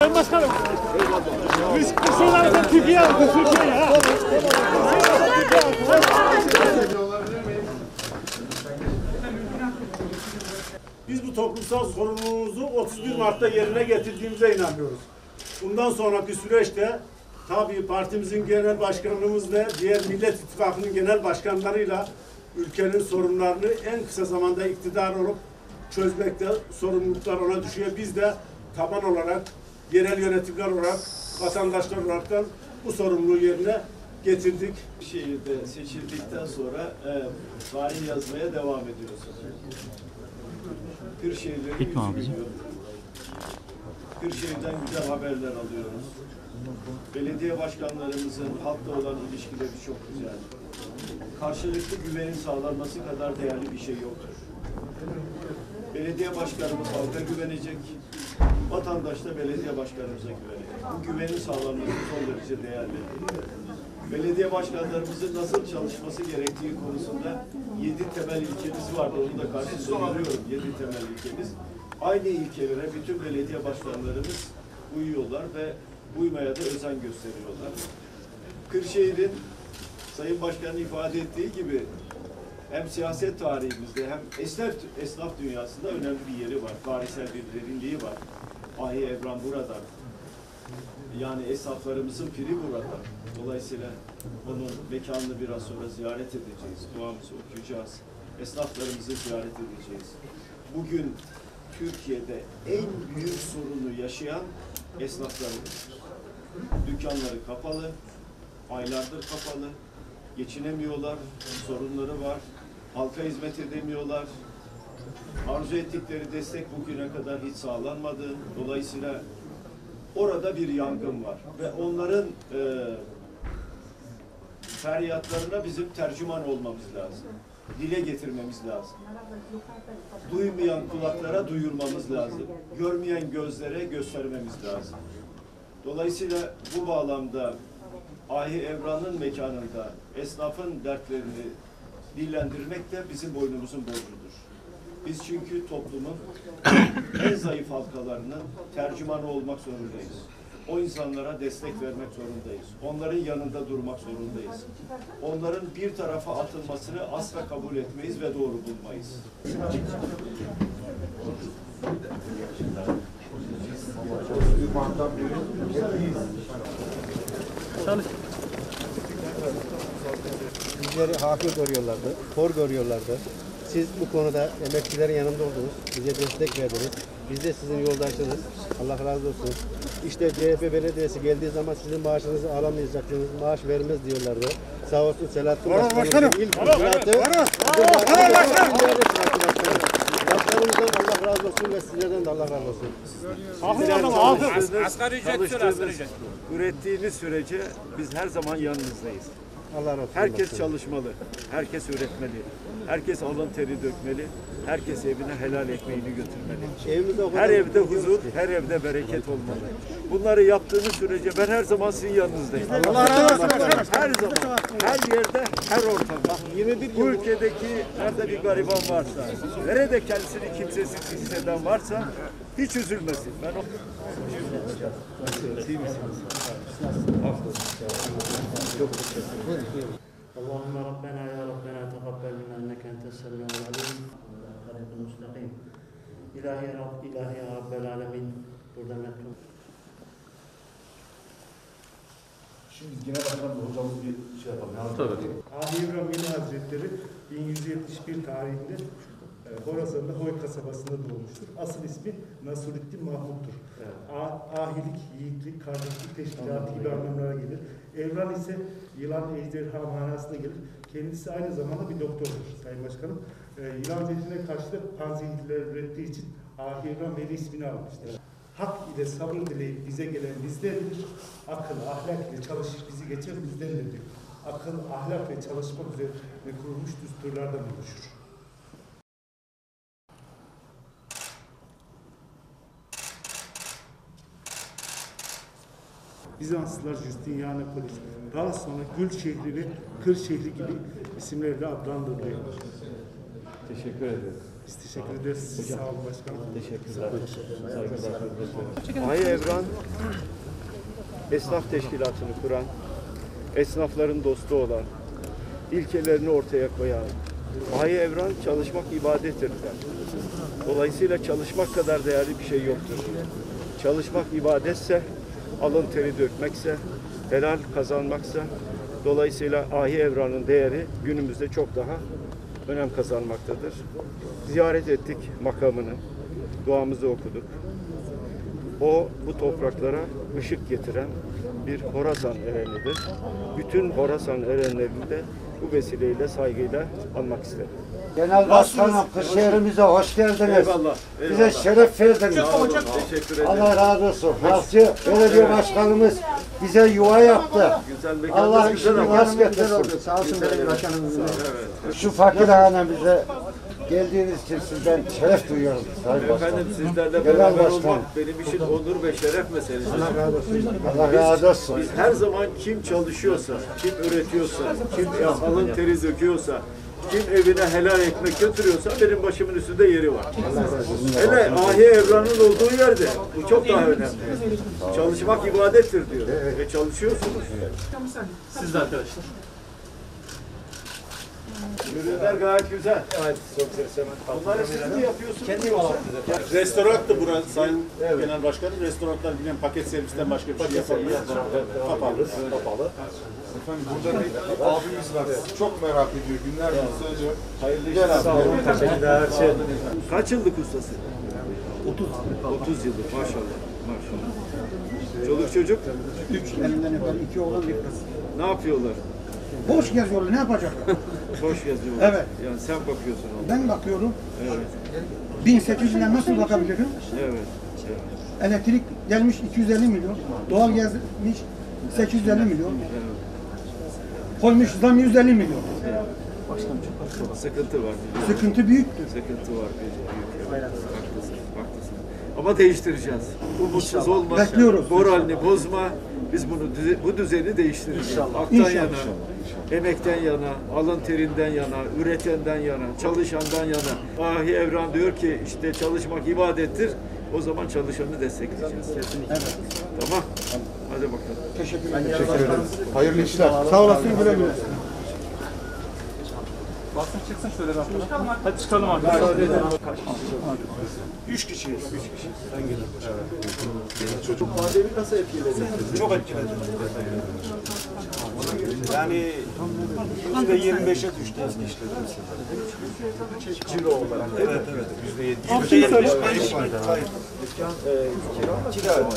Sayın Başkanım. Biz kısımlarda Türkiye aldı. Türkiye ya. Biz bu toplumsal sorumluluğumuzu 31 Mart'ta yerine getirdiğimize inanıyoruz. Bundan sonraki süreçte tabii partimizin genel başkanımız ve diğer Millet İttifakı'nın genel başkanlarıyla ülkenin sorunlarını en kısa zamanda iktidar olup çözmekte sorumluluklar ona düşüyor. Biz de taban olarak, yerel yönetimler olarak, vatandaşlar olaraktan bu sorumluluğu yerine getirdik. Şehirde seçildikten sonra tarih yazmaya devam ediyoruz. Kırşehir'leri Kırşehir'den güzel haberler alıyoruz. Belediye başkanlarımızın halkla olan ilişkileri çok güzel. Karşılıklı güvenin sağlanması kadar değerli bir şey yoktur. Belediye başkanımız halka güvenecek, vatandaş da belediye başkanımıza güvenecek. Bu güvenin sağlanması son derece değerli. Belediye başkanlarımızın nasıl çalışması gerektiği konusunda 7 temel ilkemiz vardı. Onu da karşınızda görüyorum, 7 temel ilkemiz. Aynı ilkelere bütün belediye başkanlarımız uyuyorlar ve uymaya da özen gösteriyorlar. Kırşehir'in Sayın Başkan'ın ifade ettiği gibi hem siyaset tarihimizde hem esnaf dünyasında önemli bir yeri var. Tarihsel bir derinliği var. Ahi Evran burada. Yani esnaflarımızın piri burada. Dolayısıyla onun mekanını biraz sonra ziyaret edeceğiz. Duamızı okuyacağız. Esnaflarımızı ziyaret edeceğiz. Bugün Türkiye'de en büyük sorunu yaşayan esnaflarımız. Dükkanları kapalı, aylardır kapalı, geçinemiyorlar, sorunları var, halka hizmet edemiyorlar. Arzu ettikleri destek bugüne kadar hiç sağlanmadı. Dolayısıyla orada bir yangın var ve onların feryatlarına bizim tercüman olmamız lazım. Dile getirmemiz lazım. Duymayan kulaklara duyurmamız lazım. Görmeyen gözlere göstermemiz lazım. Dolayısıyla bu bağlamda Ahi Evran'ın mekanında esnafın dertlerini dillendirmek de bizim boynumuzun borcudur. Biz çünkü toplumun en zayıf halkalarının tercümanı olmak zorundayız. O insanlara destek vermek zorundayız. Onların yanında durmak zorundayız. Onların bir tarafa atılmasını asla kabul etmeyiz ve doğru bulmayız. Bizleri hakir görüyorlardı, hor görüyorlardı. Siz bu konuda emekçilerin yanında oldunuz, bize destek verdiniz. Biz de sizin yoldaşınız. Allah razı olsun. İşte CHP belediyesi geldiği zaman sizin maaşınızı alamayacaksınız, maaş vermez diyorlardı. Sağ olsun Selahattin Başkanım. İlk icraatı. Başkanımızdan Allah razı olsun ve sizlerden de Allah razı olsun. Asgari ücret, ürettiğiniz sürece biz her zaman yanınızdayız. Allah razı olsun. Herkes çalışmalı, herkes üretmeli, herkes alın teri dökmeli, herkes evine helal ekmeğini götürmeli. Her evde huzur, her evde bereket olmalı. Bunları yaptığınız sürece ben her zaman sizin yanınızdayım. Allah razı olsun. Her zaman, her yerde, her ortamda. Bu ülkedeki nerede bir gariban varsa, nerede kendisini kimsesiz hisseden varsa hiç üzülmesin. Ben o... اللهم ربنا يا ربنا تقبل منا انك انت السميع العليم الطريق المستقيم. İlahi Rab, ilahi ya Rabbel Alemin. Burada mektub. Şimdi genel başkanımla hocamız bir şey yapalım. Tabii. Ahi Evran Veli Hazretleri 1171 tarihinde Horasan'da Hoy kasabasında doğmuştur. Asıl ismi Nasruddin Mahmud'dur. Evet. Ahilik, yiğitlik, kardeşlik teşkilatı gibi anlamlara gelir. Evran ise yılan, ejderha manasına gelir. Kendisi aynı zamanda bir doktordur Sayın Başkanım. Yılan zehrine karşı da panzehirler ürettiği için Ahi Evran Veli ismini almıştır. Evet. Hak ile sabır dileyip bize gelen bizdendir. Akıl, ahlak ile çalışıp bizi geçen bizdendir. Akıl, ahlak ve çalışmak üzerine kurulmuş düsturlardan oluşur. Bizanslılar Justinianopolis, daha sonra Gül şehri ve Kır şehri gibi isimlerle adlandırılıyor. Teşekkür ederim. Biz teşekkür ederiz. Sağ olun başkanım. Teşekkürler. Ahi Evran, esnaf teşkilatını kuran, esnafların dostu olan, ilkelerini ortaya koyan, Ahi Evran çalışmak ibadettir der. Dolayısıyla çalışmak kadar değerli bir şey yoktur. Çalışmak ibadetse, alın teri dökmekse, helal kazanmaksa, dolayısıyla Ahi Evran'ın değeri günümüzde çok daha önem kazanmaktadır. Ziyaret ettik makamını, duamızı okuduk. O bu topraklara ışık getiren bir Horasan erenidir. Bütün Horasan erenlerini de bu vesileyle saygıyla anmak isterim. Genel Başkanım, Kırşehir'imize hoş geldiniz. Eyvallah. Bize şeref verdiniz. Teşekkür ederim. Allah razı olsun. Halkçı Belediye Başkanımız bize yuva yaptı. Güzel mekanlar, Allah güzel işini ama. rast getirsin. Sağ olsun Belediye Başkanımız. Şu fakir hanemize geldiğiniz için sizden şeref duyuyorum. Sayın Başkanım. Efendim sizlerle Genel beraber Başkan. olmak benim için onur ve şeref meselesi. Allah razı olsun. Biz her zaman kim çalışıyorsa, kim üretiyorsa, kim alın teri döküyorsa, kim evine helal ekmek götürüyorsa benim başımın üstünde yeri var. Hele Ahi Evran'ın olduğu yerde bu çok daha önemli. Çalışmak ibadettir diyor. Ve çalışıyorsunuz. Siz de arkadaşlar. Ürünler gayet güzel. Evet, çok güzel. Bunları siz mi yapıyorsunuz? Kendi Restoran da burası Sayın Genel Başkanım. Restoranlar bilen paket servisten başka bir şey yapamıyor. Kapalı. Efendim burada bir abimiz var. Çok merak ediyor. Günlerdir söylüyor. Hayırlı işler. Sağ olun. Teşekkürler. Kaç yıllık ustası? 30 yıllık maşallah. Maşallah. Çoluk çocuk 3 elimden öper, 2 oğlan bir kız. ne yapıyorlar? Boş geziyorlar, ne yapacaklar? Boş geziyorlar. Evet. Yani sen bakıyorsun ona. Ben bakıyorum, Evet. 1800'den nasıl bakabilirim? Evet. Evet. Elektrik gelmiş 250 milyon, doğal gelmiş 850 milyon, koymuş zam 150 milyon. Sıkıntı var. Sıkıntı büyüktür. Sıkıntı var. Büyük. Haklısın. Haklısın. Ama değiştireceğiz. Umutsuz olma. Bekliyoruz. Moralini bozma. Biz bunu bu düzeni değiştireceğiz. Haktan İnşallah. yana, emekten yana, alın terinden yana, üretenden yana, çalışandan yana. Ahi Evran diyor ki işte çalışmak ibadettir. O zaman çalışanı destekleyeceğiz. Evet. Tamam. Hadi bakalım. Teşekkür ederim. Hayırlı işler. Sağ olasın, güle güle. Basın çıksın şöyle bir hafta. Hadi çıkalım arkadaşlar. 3 kişiyiz. Çocuk pandemi nasıl etkiledi? Çok etkiledi. Yani %25'e düştü eski işletmesi. Ciro olarak. Evet, evet. %75. Hayır. Kira.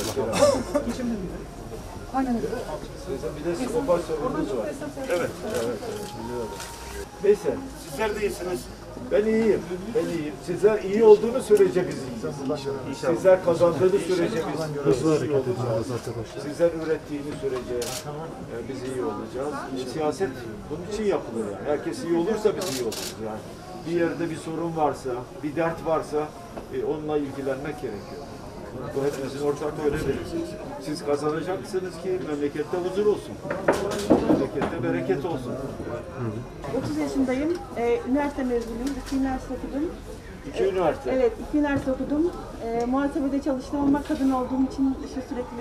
Bir de skopaj sorunumuz var. Evet. Neyse. Sizler de iyisiniz. Ben iyiyim. Ben iyiyim. Sizler iyi olduğunu sürece biz iyiyiz. Sizler kazandığını sürece biz iyi olacağız. Sizler ürettiğini sürece biz iyi olacağız. Siyaset bunun için yapılır yani. Herkes iyi olursa biz iyi oluruz yani. Bir yerde bir sorun varsa, bir dert varsa onunla ilgilenmek gerekiyor. Bu hepimizin ortak görevi. Siz kazanacaksınız ki memlekette huzur olsun. Memlekette bereket olsun. 30 yaşındayım. Üniversite mezunuyum. 2 üniversite okudum. 2 üniversite. Evet, 2 üniversite okudum. Muhasebede çalıştım ama kadın olduğum için işte sürekli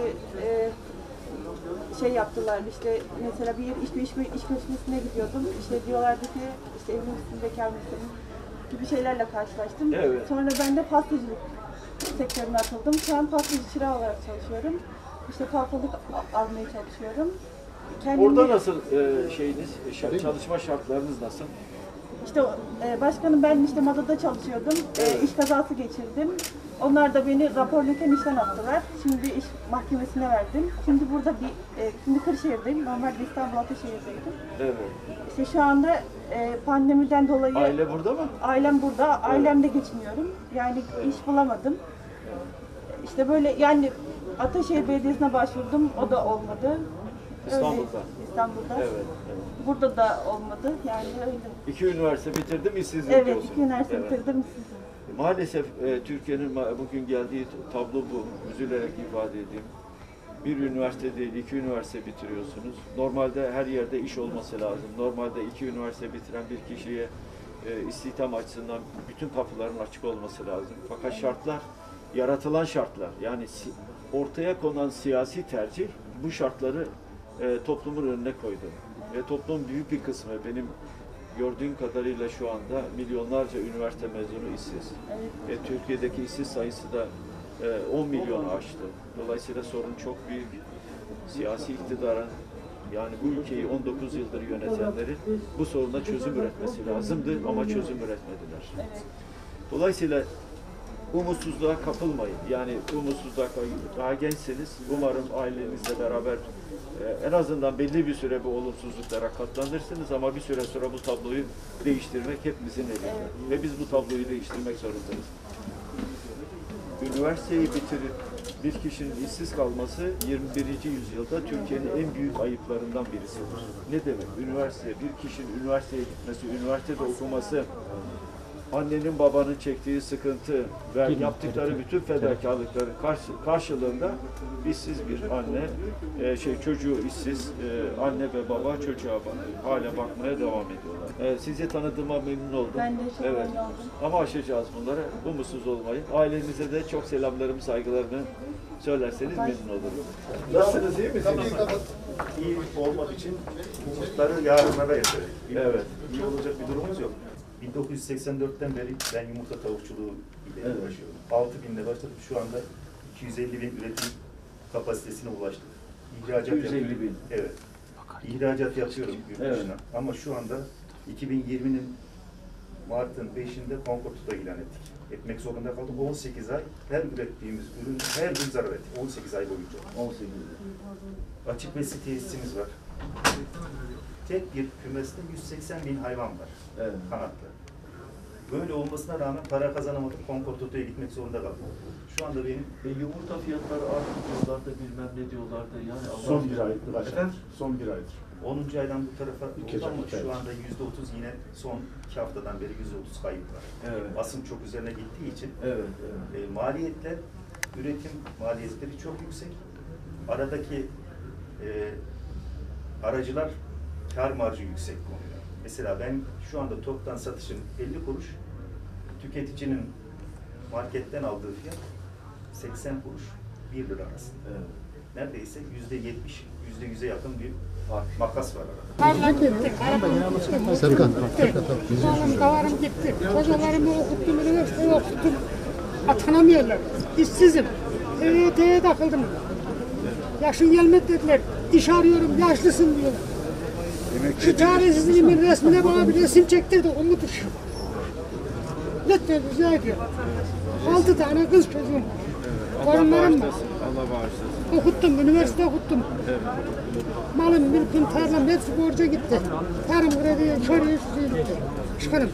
şey yaptılar. İşte mesela bir iş görüşmesine gidiyordum. İşte diyorlardı ki işte evli misin, bekar mısın gibi şeylerle karşılaştım. Evet. Sonra ben de pastacılık sektörüne atıldım. Şu an pastacı çırağı olarak çalışıyorum. İşte kalfalık almaya çalışıyorum. Orada nasıl çalışma şartlarınız nasıl? İşte başkanım ben işte Mada'da çalışıyordum. İş kazası geçirdim. Onlar da beni raporluyken işten attılar. Şimdi iş mahkemesine verdim. Şimdi burada şimdi Kırşehir'deyim. Normalde İstanbul Ataşehir'deydim. Evet. İşte şu anda pandemiden dolayı Aile burada mı? ailem burada. Ailemle geçiniyorum. Yani iş bulamadım. İşte böyle yani Ataşehir Belediyesi'ne başvurdum. O da olmadı. İstanbul'da. İstanbul'da. Evet, evet. Burada da olmadı. Yani öyle. 2 üniversite bitirdim, işsizlik Evet, diyorsun. 2 üniversite Evet. bitirdim. Maalesef Türkiye'nin bugün geldiği tablo bu. Üzülerek ifade edeyim. Bir üniversite değil, 2 üniversite bitiriyorsunuz. Normalde her yerde iş olması lazım. Normalde 2 üniversite bitiren bir kişiye istihdam açısından bütün kapıların açık olması lazım. Fakat şartlar, yaratılan şartlar, yani ortaya konan siyasi tercih bu şartları toplumun önüne koydu. Ve toplumun büyük bir kısmı, benim gördüğüm kadarıyla şu anda milyonlarca üniversite mezunu işsiz. Türkiye'deki işsiz sayısı da 10 milyonu aştı. Dolayısıyla sorun çok büyük. Siyasi iktidarın, yani bu ülkeyi 19 yıldır yönetenlerin bu soruna çözüm üretmesi lazımdı ama çözüm üretmediler. Dolayısıyla umutsuzluğa kapılmayın. Yani umutsuzluğa, daha gençseniz umarım ailenizle beraber en azından belli bir süre bu olumsuzluklara katlanırsınız ama bir süre sonra bu tabloyu değiştirmek hepimizin elinde. Ve biz bu tabloyu değiştirmek zorundayız. Üniversiteyi bitirip bir kişinin işsiz kalması 21. yüzyılda Türkiye'nin en büyük ayıplarından birisidir. Ne demek? Üniversite, bir kişinin üniversiteye gitmesi, üniversitede okuması, annenin babanın çektiği sıkıntı ve yaptıkları bütün fedakarlıkların karşılığında işsiz bir anne, çocuğu işsiz, anne ve baba çocuğa hala bakmaya devam ediyorlar. Sizi tanıdığıma memnun oldum. Ben de çok memnun oldum. Ama aşacağız bunları. Umutsuz olmayın. Ailenize de çok selamlarımı, saygılarımı söylerseniz memnun olurum. Nasılsınız, iyi misiniz? İyi olmak için umutları yarınlara yatırır. Evet. İyi olacak bir durumumuz yok. 1984'ten beri ben yumurta tavukçuluğu ile uğraşıyorum. 6.000'le başladık. Şu anda 250.000 üretim kapasitesine ulaştık. İhracat 250.000. yapıyorum. Evet. İhracat yapıyorum yurt dışına. Ama şu anda 2020'nin Mart'ın 5'inde Concord'da ilan ettik. Etmek zorunda kaldım. 18 ay her ürettiğimiz ürün her gün zarar ettik. 18 ay boyunca. 18 ay. Açık besi tesisimiz var. Tek bir kümeste 180.000 hayvan var. Evet. Kanatlı. Böyle olmasına rağmen para kazanamadık. Concord'ya gitmek zorunda kaldım. Şu anda benim Yumurta fiyatları arttı diyorlardı, bilmem ne diyorlardı. Yani son bir aydır başladı. Son bir aydır. 10. aydan bu tarafa oldu ama şu anda %30 yine son 2 haftadan beri %30 kayıp var. Evet. Basın çok üzerine gittiği için Evet. maliyetler, üretim maliyetleri çok yüksek. Aradaki aracılar kar marjı yüksek konuyor. Mesela ben şu anda toptan satışım 50 kuruş, tüketicinin marketten aldığı fiyat 80 kuruş 1 lira arasında. Evet. Neredeyse %70, %100'e yakın bir makas var arada. Tarla gitti, arabam gitti, Serkan. Malım, davarım gitti. Hocalarımı okuttum, üniversiteye okuttum. Atanamıyorlar. İşsizim. EYT'ye takıldım. Yaşın gelmedi dediler. İş arıyorum, yaşlısın diyorlar. Şu çaresizliğimin resmine bana bir resim çektirdi, onu düşüyor. Lütfen rica ediyorum. 6 tane kız çocuğum. Torunlarım var. Allah bağışlasın. Okuttum, üniversite okuttum. Evet. Malım, mülküm, tarlam hepsi borca gitti. Tarım krediye, şuraya, şuraya gitti. Çıkarım.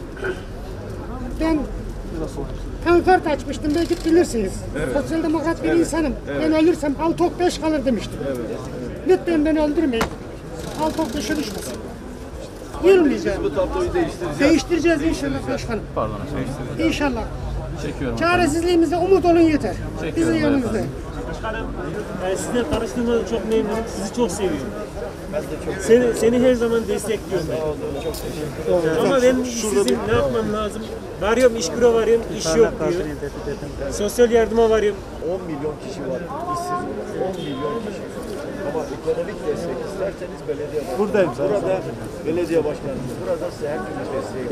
Ben pankart açmıştım, belki bilirsiniz. Evet. Sosyal demokrat bir insanım. Evet. Ben ölürsem al tok 5 kalır demiştim. Evet. Lütfen beni öldürmeyin. Al tok 5'e düşmesin. Yürümeyeceğim. Bu tabloyu değiştireceğiz. Değiştireceğiz inşallah başkanım. Pardon, değiştireceğiz. İnşallah. Çekiyorum. Çaresizliğimize umut olun yeter. Bizim yanımızda. Başkanım, sizinle tanıştığımda çok memnunum. Sizi çok seviyorum. Ben de çok seni her zaman destekliyorum. Çok teşekkür ederim. Ama ben işsizim. Ne yapmam lazım? Varıyorum, iş büro varıyorum, iş yok diyor. Sosyal yardıma varıyorum. 10 milyon kişi var işsiz. 10 milyon kişi. Ama ekonomik destek isterseniz belediye başkanı. Buradayım zaten. Burada belediye başkanımız. Burada size her türlü desteği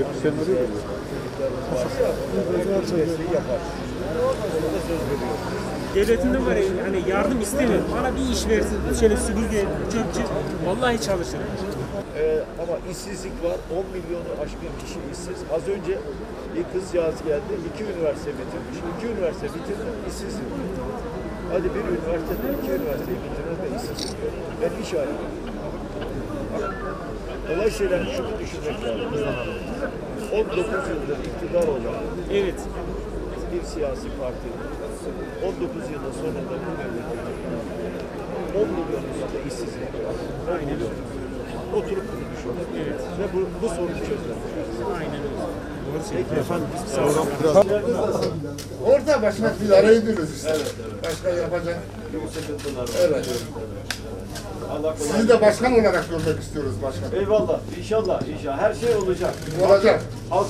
varsa desteği yapar. Burada söz veriyorum. Devletimden var ya, hani yardım istemiyorum. Bana bir iş versin. Şöyle süpürge, çöpçü. Vallahi çalışırım. Ama işsizlik var. 10 milyonu aşkın kişi işsiz. Az önce bir kızcağız geldi. 2 üniversite bitirmiş. 2 üniversite bitirdi. İşsizim. Hadi bir üniversitede 2 üniversiteyi bitirir ve işsizim. Ben iş arıyorum. Dolayısıyla şunu düşünmek lazım. 19 yıldır iktidar olan bir siyasi parti 19 yılın sonunda bu memlekette 10 milyon üzerinde işsizlik var. 10 milyon. Oturup bunu düşünmek. Ve bu sorunu çözmek. Aynen öyle. Peki efendim. Biraz Orada başına bir arayı diyoruz işte. Evet. Başka yapacak. Sıkıntılar var. Evet. Allah kolaylık. Sizi de başkan olarak görmek istiyoruz başkan. Eyvallah. İnşallah. Her şey olacak. Olacak.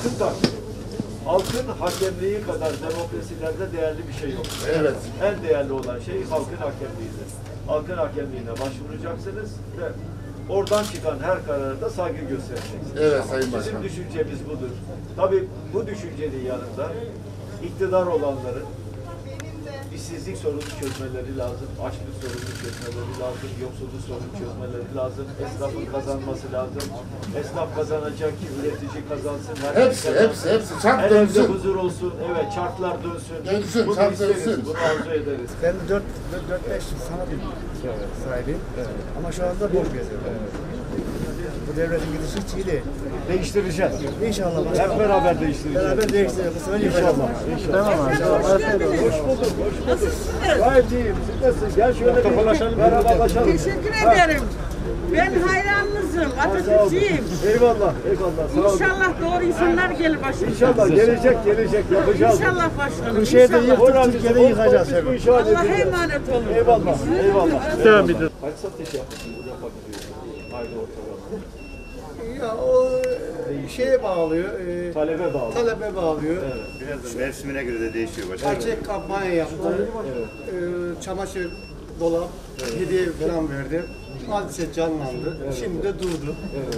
Halkın hakemliği kadar demokrasilerde değerli bir şey yok. Evet. En değerli olan şey halkın hakemliğidir. Halkın hakemliğine başvuracaksınız ve oradan çıkan her karara da saygı göstereceksiniz. Evet Sayın Başkan. Bizim düşüncemiz budur. Tabii bu düşüncenin yanında iktidar olanların işsizlik sorunu çözmeleri lazım, açlık sorunu çözmeleri lazım, yoksulluk sorunu çözmeleri lazım, esnafın kazanması lazım. Esnaf kazanacak ki üretici kazansın. Hepsi. Çark her dönsün. evde huzur olsun, evet çarklar dönsün. Dönsün, Bunu çark isteriz, dönsün. bunu arzu ederiz. Ben 4-5 sanat sahibiyim. Ama şu anda boş geziyorum. Bu devletin gidişi hiç iyi değil. Değiştireceğiz. İnşallah. Hep beraber değiştireceğiz. Beraber değiştireceğiz. Bu sefer İnşallah. Tamam abi. Hoş bulduk. Gayet iyiyim. Siz nasılsınız? Gel şöyle bir tokalaşalım. Merhabalaşalım. Teşekkür ederim. Ben hayranınızım, Atatürkçüyüm. Eyvallah. Sağ olun. İnşallah doğru insanlar gelir başımıza. İnşallah gelecek yapacağız. İnşallah başkanım. Bu şeyde İnşallah. yıktık, Türkiye'de yıkacağız. Allah'a emanet olun. Eyvallah. Devam edin. Kaç satış yapmışsınız? Yapmak istiyorsunuz. Haydi ortalama. Ya o şeye bağlıyor. Talebe bağlı. Talebe bağlıyor. Evet. Biraz da mevsimine göre de değişiyor başkanım. Açık kampanya yaptı. Çamaşır, dolap, hediye falan verdi. Hadise canlandı. Şimdi de durdu.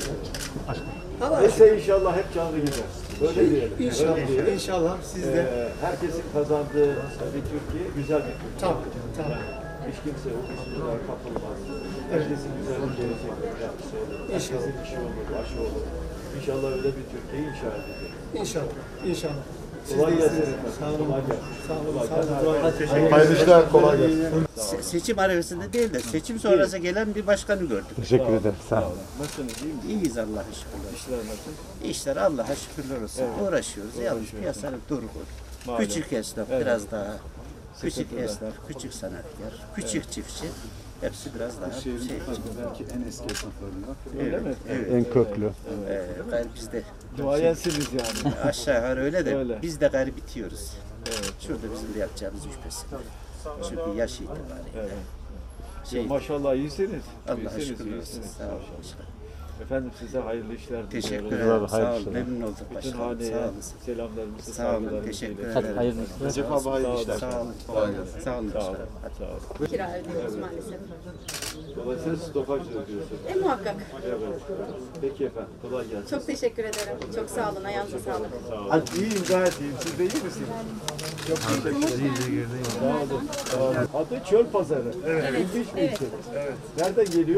Neyse inşallah hep canlı gider. Böyle diyelim. İnşallah. Öyle diyelim. İnşallah siz de. Herkesin kazandığı bir Türkiye güzel bir Türkiye. Tabii. Hiç kimse o üstüne kapılmaz. Herkesin güzel bir gelecek yapısı olur. Herkesin işi olur, aşı olur. İnşallah öyle bir Türkiye inşa edeceğiz. İnşallah. Kolay gelsin. Sağ olun. Kolay gelsin. Sağ olun. Hayırlı işler, kolay gelsin. Seçim arifesinde değil de seçim sonrası gelen bir başkanı gördük. Teşekkür ederim. Sağ olun. Nasılsınız, iyi misiniz? İyiyiz Allah'a şükürler. İşler nasıl? İşler Allah'a şükürler olsun. Uğraşıyoruz. Yalnız piyasanın durgun. Malum. Küçük esnaf biraz daha. Küçük esnaf, küçük sanatkar, küçük çiftçi. Hepsi biraz daha şey. Belki en eski esnaflarından. Öyle mi? Evet. En köklü. Gayrı biz de Duayensiniz yani. aşağı yukarı öyle de Öyle. biz de gayrı bitiyoruz. Şurada bizim de yapacağımız şüphesi. Çünkü yaş itibariyle. Maşallah iyisiniz. Allah'a İyisiniz, şükürler olsun. iyisiniz. Sağ olun. Efendim size hayırlı işler diliyorum. Teşekkür ederim. Sağ olun. Memnun olduk Bütün başkanım. haneye Sağ olun. selamlarımızı, Sağ olun. saygılarımızı Teşekkür iletiyorum. ederim. Hayırlı işler. Recep abi hayırlı işler. Sağ olun. Kolay gelsin. Sağ olun. Sağ olun. Sağ olun. Kira ödüyoruz maalesef. Dolayısıyla stopaj ödüyorsunuz. Muhakkak. Evet. Peki efendim. Kolay gelsin. Çok teşekkür ederim. Çok sağ olun. Ayağınıza sağlık. Hadi iyiyim, gayet iyiyim. Siz de iyi misiniz? Çok teşekkür ederim. Sağ olun. Sağ olun. Adı Çöl Pazarı. Evet. İlginç bir isim. Evet. Nereden geliyor?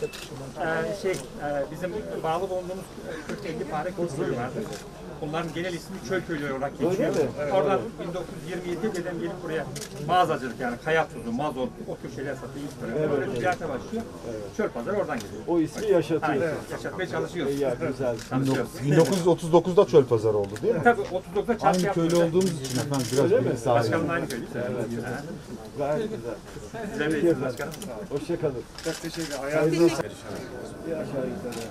Bizim bağlı bulunduğumuz 40-50 tane köy vardır. Bunların genel ismi çöl köyleri olarak geçiyor. Oradan 1927'de dedem gelip buraya mağazacılık yani kaya tuzu, mazot, o tür şeyler satıyor. Böyle ticarete başlıyor. Çöl pazarı oradan geliyor. O ismi yaşatıyor. Yaşatmaya çalışıyoruz. Ya güzel. 1939'da çöl pazarı oldu değil mi? Tabii 39'da çarşı Aynı yaptık. köylü olduğumuz için efendim biraz Öyle mi? bilgi sahibi. Başkanımla aynı köylüyüz. Evet. Gayet güzel. Sizden de iyisiniz başkanım. Hoşçakalın. Çok teşekkür ederim. Hayırlı olsun. Bir aşağı yukarı.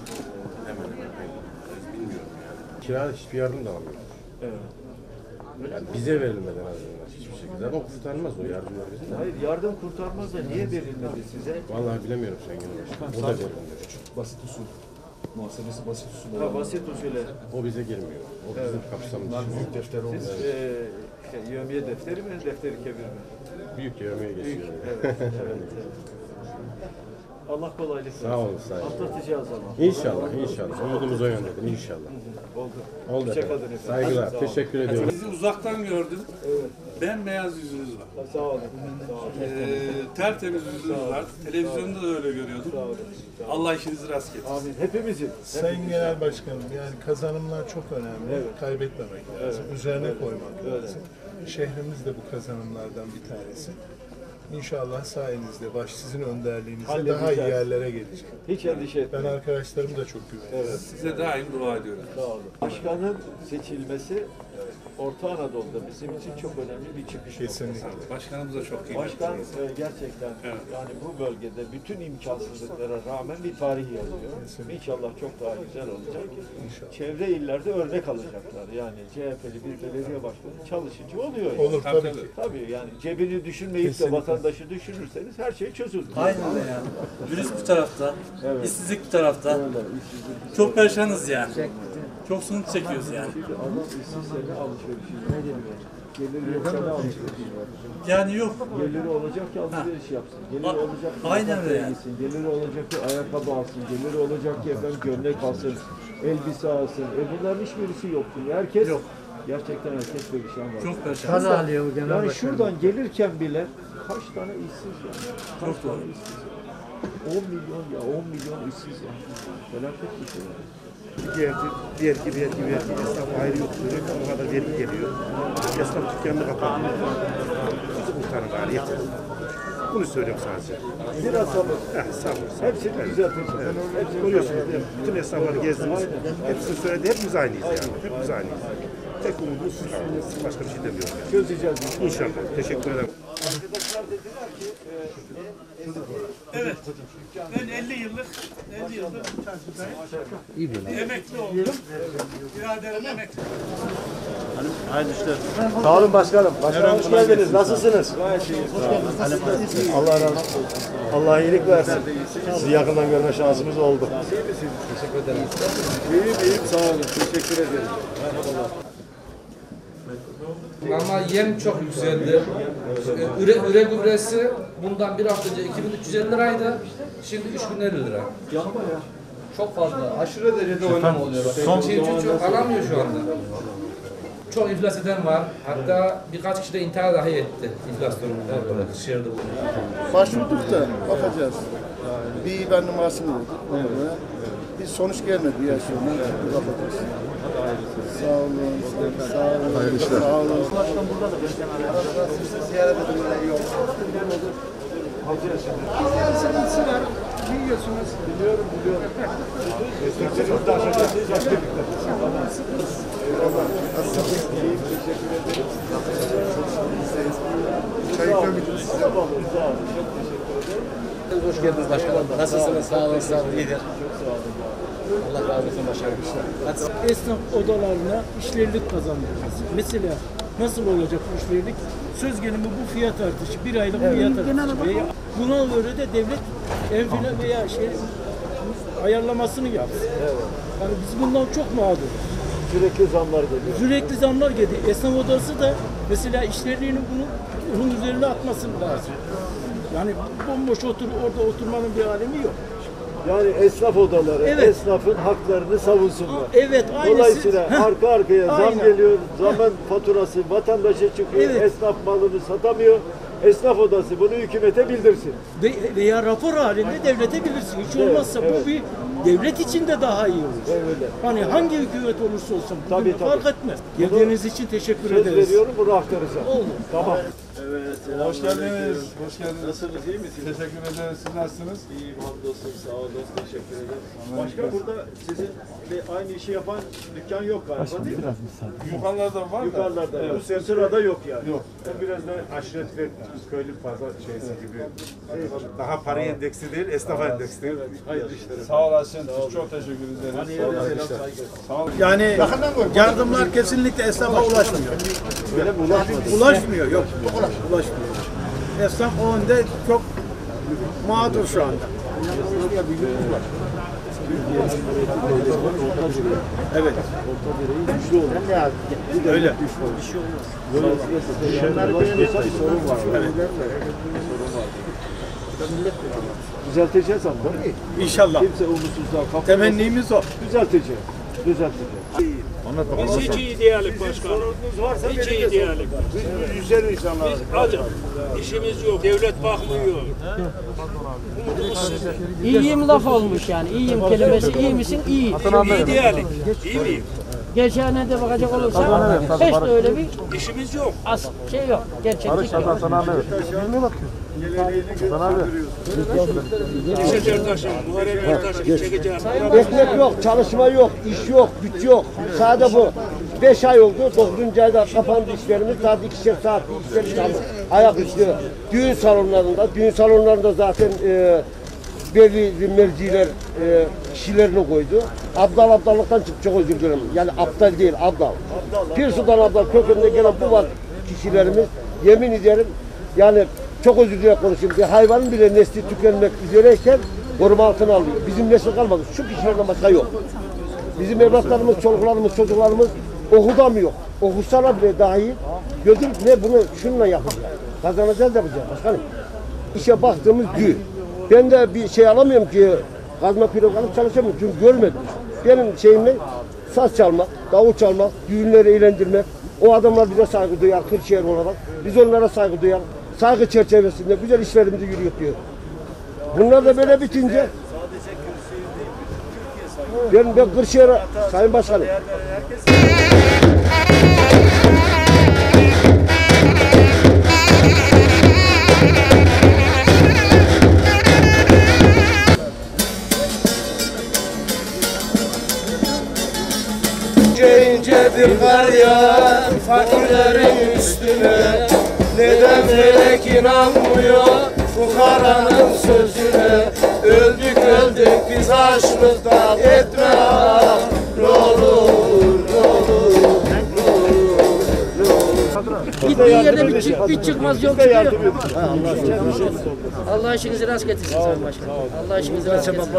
Kira hiçbir yardım da almıyor. Evet. Yani bize verilmeden azından hiçbir şekilde ama kurtarmaz o yardımlar bizim. Hayır yardım kurtarmaz da niye verilmedi size? Vallahi bilemiyorum Sayın Başkanım. O da verilmiyor. Basit usul. Muhasebesi basit usul. Ha, basit usule. O bize girmiyor. O bizim kapsamımız. Büyük defter olmuyor. Siz yevmiye defteri mi, defteri kebir mi? Büyük yövmeye geçiyor. Evet. Allah kolaylık versin. Sağ olun, sağ olun. Atlatacağız ama. İnşallah. Umudumuz o yöndedir inşallah. Oldu. Oldu Hoşçakalın efendim. efendim. Saygılar. Sağ olun. Teşekkür ediyorum. Bizi uzaktan gördüm. Evet. Bembeyaz yüzünüz var. Sağ olun. Sağ olun. Tertemiz yüzünüz var. Televizyonda da öyle görüyordum. Sağ olun. Allah işinizi rast getirsin. Amin. Hepimizin. Sayın Genel Başkanım, yani kazanımlar çok önemli. Evet. Kaybetmemek lazım. Üzerine koymak Öyle. lazım. Şehrimiz de bu kazanımlardan bir tanesi. İnşallah sayenizde, sizin önderliğinizde Halledeceğiz. daha iyi yerlere gelecek. Hiç endişe etmeyin. Ben arkadaşlarım da çok güveniyorum. Evet. Size daim dua ediyoruz. Sağ olun. Başkanın seçilmesi Orta Anadolu'da bizim için çok önemli bir çıkış Kesinlikle. noktası. Başkanımız da çok kıymetli. Başkan gerçekten yani bu bölgede bütün imkansızlıklara rağmen bir tarih yazıyor. İnşallah çok daha güzel olacak. Çevre illerde örnek alacaklar. Yani CHP'li bir belediye başkanı çalışıcı oluyor. Yani. Olur tabii ki. Tabii yani cebini düşünmeyip de vatandaşı düşünürseniz her şey çözülür. Aynen öyle yani. Virüs bir tarafta, işsizlik bir tarafta. Çok perişanız yani. Çok sıkıntı çekiyoruz yani. Adam işsizse ne alışverişi ne geliyor? Geliri yoksa ne alışverişi var? Yani yok. Geliri olacak ki alışveriş yapsın. Geliri olacak ki aynen öyle yani. gitsin. Geliri olacak ki ayakkabı alsın. Geliri olacak ki efendim gömlek alsın. Elbise alsın. Bunların hiçbirisi yoktu. Herkes yok. Gerçekten herkes perişan var. Çok perişan. Kaza alıyor bu genel yani şuradan gelirken bile kaç tane işsiz ya? Kaç tane işsiz ya? 10 milyon ya 10 milyon işsiz ya. Felaket bir şey. Diğer ki esnaf ayrı yok. O kadar vergi geliyor. Esnaf dükkanını kapatıyor. Bizi kurtarın bari yeter. Bunu söylüyorum sadece. Biraz sabır. Sabır. Hepsini düzelteceğiz. Hepsini görüyorsunuz değil mi? Bütün esnafları gezdiniz. Hepsini söyledi. Hepimiz aynıyız yani. Hepimiz aynıyız. Tek umudumuz siz kaldınız. Başka bir şey demiyorum yani. Çözeceğiz. İnşallah. Teşekkür ederim. Arkadaşlar dediler ki evet. Ben 50 yıldır emekli oldum. Biraderim emekli. Hayırlı işler. Sağ olun başkanım. Başkanım hoş geldiniz. Nasılsınız? Allah razı olsun. Allah iyilik versin. Sizi yakından görme şansımız oldu. Teşekkür ederim. İyiyim sağ olun. Teşekkür ederim. Ama yem çok yükseldi. Üre gübresi bundan bir hafta önce 2350 liraydı. Şimdi 3050 lira. Çok fazla. Aşırı derecede oynama oluyor. Çiftçi çok alamıyor şu anda. Çok iflas eden var. Hatta birkaç kişi de intihar dahi etti. İflasyonunda. Şehirde bu. Başvurduk da bakacağız. Bir IBAN numarasını verdik. Bir sonuç gelmedi ya şimdi. Bakacağız. Sağ olun. Sağ olun. Hayırlı işler. Sağ olun. Başkan burada da ben sizi ziyaret edilmeleri yok. Sıkıntısı var. Biliyorsunuz. Biliyorum. Esnaflarımız da aşağıdayız. Başka bir Hoş geldiniz başkanım. Nasılsınız? Sağ olun. Sağ olun. İyidir. Allah razı olsun başkanım. Esnaf odalarına işlerlik kazandıracağız. Mesela nasıl olacak bu işlerlik? Söz gelimi bu fiyat artışı, bir aylık fiyat artışı. Buna göre de devlet enflasyon veya ayarlamasını yapsın. Yani biz bundan çok mağduruz. Sürekli zamlar geliyor. Sürekli zamlar geliyor. Esnaf odası da mesela işlerliğini bunun üzerine atması lazım. Yani bomboş orada oturmanın bir alemi yok. Yani esnaf odaları, esnafın haklarını savunsunlar. Evet, aynısı. Dolayısıyla arka arkaya zam Aynen. geliyor, zaman faturası vatandaşa çıkıyor, esnaf malını satamıyor. Esnaf odası bunu hükümete bildirsin. Veya rapor halinde devlete bilirsin. Hiç olmazsa bu bir devlet için de daha iyi olur. Hani hangi hükümet olursa olsun bugün fark etmez. Geldiğiniz için teşekkür ederiz. Söz veriyorum, bunu aktaracağım. Olur. Tamam. Evet, hoş geldiniz. Hoş geldiniz. Nasılsınız, iyi misiniz? Teşekkür ederiz. Siz nasılsınız? İyiyim, hamdolsun, sağ olun, teşekkür ederim. Başka burada sizinle aynı işi yapan dükkan yok galiba değil mi? Yukarılarda var da. Yukarılarda. Evet. Bu sırada yok yani. Yok. Biraz da aşiret ve köylü fazla şeysi gibi. Daha para endeksi değil, esnaf endeksi değil. Hayırlı işler. Sağ olasın. Çok teşekkür ederiz. Sağ olasın. Sağ olun. Yani yardımlar kesinlikle esnafa ulaşmıyor. Ulaşmıyor, yok. Ulaşmıyor. Esnaf o önde çok mağdur şu anda. Evet. Öyle. Düzelteceğiz ama. İnşallah. Kimse umutsuzluğa kapılmasın. Temennimiz o. Düzelteceğiz. Biz hiç iyi değilik başkanım. Hiç iyi değilik. Biz güzel insanlar. Biz acı. İşimiz yok. Devlet bakmıyor. İyiyim laf olmuş yani. İyiyim kelimesi. İyi misin? İyi. İyi değilik. İyi miyim? Geçene de bakacak olursak hiç de öyle bir işimiz yok. şey yok. Gerçeklik yok. Ekmek yok, çalışma yok, iş yok, güç yok. Sadece bu. 5 ay oldu, 9. ayda kapandı işlerimiz. Sadece 2'şer saat işlerimiz kaldı. Ayaküstü düğün salonlarında zaten belli merciler kişilerini koydu. Abdallıktan çıktı, çok özür dilerim. Yani aptal değil, abdal. Pir Sultan Abdal kökeninde gelen bu var kişilerimiz. Yemin ederim yani çok özür dilerim konuşayım. Bir hayvanın bile nesli tükenmek üzereyken koruma altına alıyor. Bizim nesil kalmadı. Şu kişilerden başka yok. Bizim evlatlarımız, çocuklarımız, çocuklarımız okudamıyor. Okusalar bile dahi götürüp ne bunu şununla yapacağız. Kazanacağız yapacağız. Başkanım. İşe baktığımız düğün. Ben de bir şey alamıyorum ki kazma pilot alıp çalışamıyorum. Çünkü görmedim. Benim şeyim ne? Saz çalmak, davul çalmak, düğünleri eğlendirmek. O adamlar bize saygı duyar, Kırşehir olarak. Biz onlara saygı duyar. Saygı çerçevesinde güzel işlerimizi yürütüyor. Bunlar da böyle bitince ben Kırşehir'e, Sayın Başkanım. İnce bir kar yağar fakirlerin üstüne. Neden felek inanmıyor fukaranın sözüne? Öldük biz açlıktan, etme ah ne olur ne olur ne olur. Gittiği yerde bir çıkmaz yol çıkıyor. Allah işinizi rast getirsin Sayın Başkanım. Allah işinizi rast getirsin.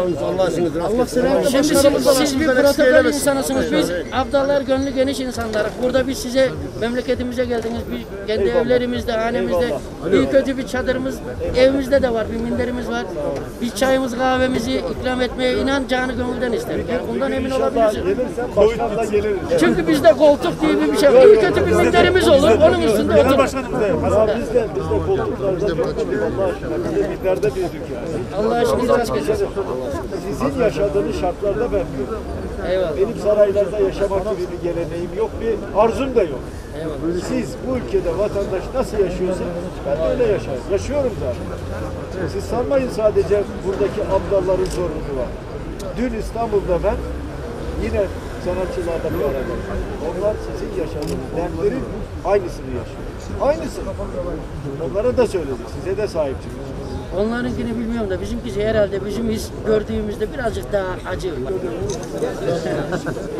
Şimdi siz bir protokol insanısınız. Biz abdallar gönlü geniş insanlarız. Burada biz size memleketimize geldiniz. Bir kendi evlerimizde, hanemizde iyi kötü bir çadırımız, evimizde de var. Bir minderimiz var. Biz çayımız, kahvemizi ikram etmeye inan canı gönülden isterim. Bundan emin olabilirsiniz. Çünkü bizde koltuk diye bir şey var. İyi kötü bir minderimiz olur. Onun üstünde oturur. Biz de koltuklarda minderde büyüdük yani. Allah aşkına rast getirsin. Sizin yaşadığınız şartlarda ben büyüdüm. Eyvallah. Benim saraylarda yaşamak gibi bir geleneğim yok, bir arzum da yok. Eyvallah. Siz bu ülkede vatandaş nasıl yaşıyorsa ben de öyle yaşarım. Yaşıyorum zaten. Siz sanmayın sadece buradaki abdalların zorluğu var. Dün İstanbul'da ben yine sanatçılarda bir arada. Onlar sizin yaşadığınız dertlerin aynısını yaşıyor. Aynısı. Onlara da söyledik. Size de sahip çıkıyorsunuz. Onlarınkini bilmiyorum da bizimkisi herhalde bizim gördüğümüzde birazcık daha acı.